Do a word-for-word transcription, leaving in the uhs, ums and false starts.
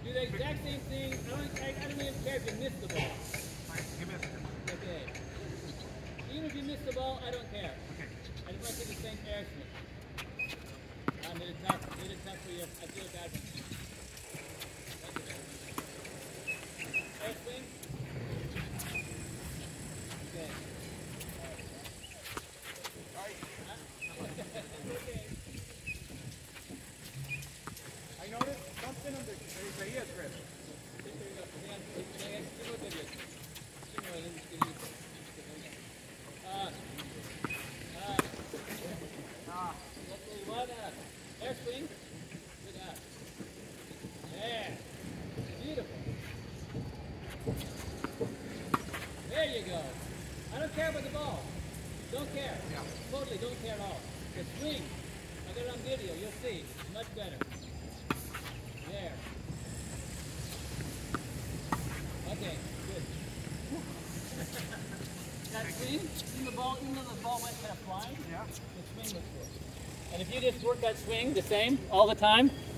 Do the exact same thing. I don't, I, I don't even care if you miss the ball. You missed it. Okay. Even if you miss the ball, I don't care. Okay. I just want to do the same air swing. I made it tough. Made it tough for you. I feel bad. Air swing. Okay. Okay. I noticed something on the Isaías grip. Air swing. Good up. Yeah. Beautiful. There you go. I don't care about the ball. Don't care. Yeah. Totally don't care at all. The swing. I got it on video. You'll see. It's much better. There. Okay, good. That swing, even the ball, even though the ball went kind of flying, Yeah. the swing looks good. And if you just work that swing the same all the time,